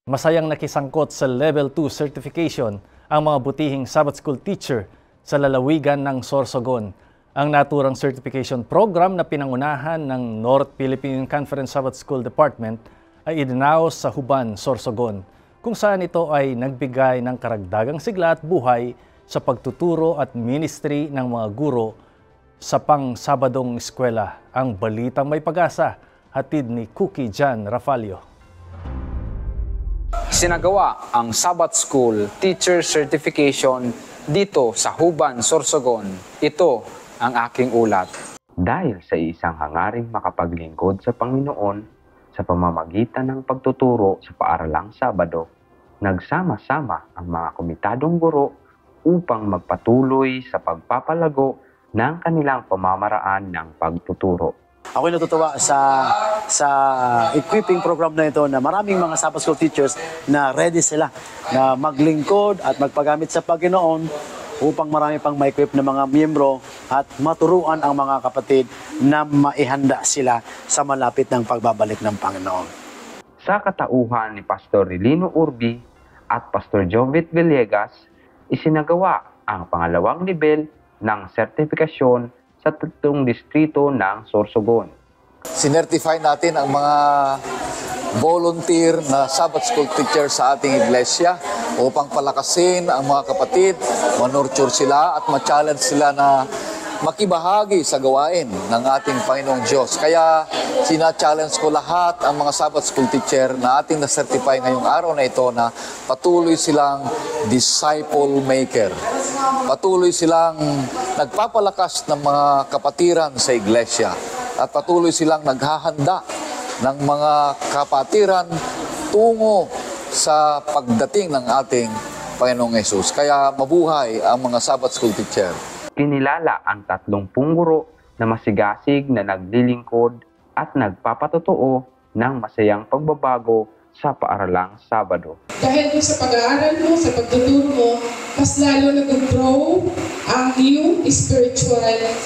Masayang nakisangkot sa Level 2 certification ang mga butihing Sabbath School teacher sa lalawigan ng Sorsogon. Ang naturang certification program na pinangunahan ng North Philippine Conference Sabbath School Department ay idinaos sa Huban, Sorsogon, kung saan ito ay nagbigay ng karagdagang sigla at buhay sa pagtuturo at ministry ng mga guro sa pang-Sabadong eskwela. Ang balitang may pag-asa, hatid ni Cookie Jan Rafalio. Sinagawa ang Sabbath School Teacher Certification dito sa Huban, Sorsogon. Ito ang aking ulat. Dahil sa isang hangaring makapaglingkod sa Panginoon sa pamamagitan ng pagtuturo sa paaralang Sabado, nagsama-sama ang mga komitadong guro upang magpatuloy sa pagpapalago ng kanilang pamamaraan ng pagtuturo. Ako'y natutuwa sa equipping program na ito na maraming mga Sabbath School teachers na ready sila na maglingkod at magpagamit sa Panginoon upang marami pang ma-equip na mga miyembro at maturuan ang mga kapatid na maihanda sila sa malapit ng pagbabalik ng Panginoon. Sa katauhan ni Pastor Relino Urbi at Pastor Jovit Villegas, isinagawa ang pangalawang nivel ng sertifikasyon sa tatlong distrito ng Sorsogon. Sinertify natin ang mga volunteer na Sabbath School teacher sa ating iglesia upang palakasin ang mga kapatid, manurture sila at ma-challenge sila na makibahagi sa gawain ng ating Panginoong Diyos. Kaya sina-challenge ko lahat ang mga Sabbath School teacher na ating na-certify ngayong araw na ito na patuloy silang disciple maker. Patuloy silang nagpapalakas ng mga kapatiran sa iglesia at patuloy silang naghahanda ng mga kapatiran tungo sa pagdating ng ating Panginoong Yesus. Kaya mabuhay ang mga Sabbath School teacher. Kinilala ang 30 guro na masigasig na naglilingkod at nagpapatotoo ng masayang pagbabago sa paaralang Sabado. Dahil sa pag-aaral mo, sa pagtuturo mo, mas lalo nag-grow ang iyong spiritual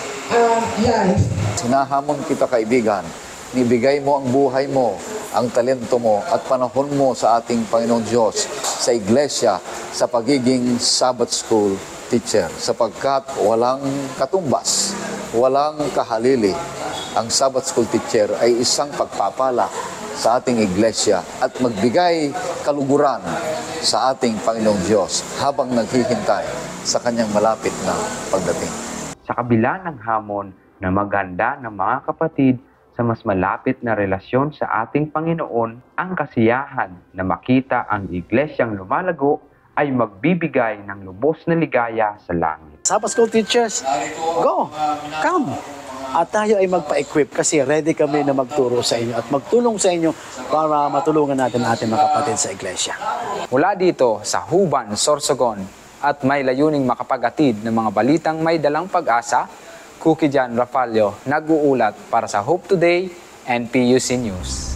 life. Sinahamon kita, kaibigan, nibigay mo ang buhay mo, ang talento mo at panahon mo sa ating Panginoong Diyos, sa iglesia, sa pagiging Sabbath School teacher, sapagkat walang katumbas, walang kahalili. Ang Sabbath School teacher ay isang pagpapala sa ating iglesia at magbigay kaluguran sa ating Panginoong Diyos habang naghihintay sa kanyang malapit na pagdating. Sa kabila ng hamon na maghanda ng mga kapatid sa mas malapit na relasyon sa ating Panginoon, ang kasiyahan na makita ang iglesyang lumalago ay magbibigay ng lubos na ligaya sa langit. Sabbath School teachers, go, come. At tayo ay magpa-equip kasi ready kami na magturo sa inyo at magtulong sa inyo para matulungan natin ating mga kapatid sa iglesia. Mula dito sa Huban, Sorsogon at may layuning makapagatid ng mga balitang may dalang pag-asa, Cookie Jan Rafalio nag-uulat para sa Hope Today and PUC News.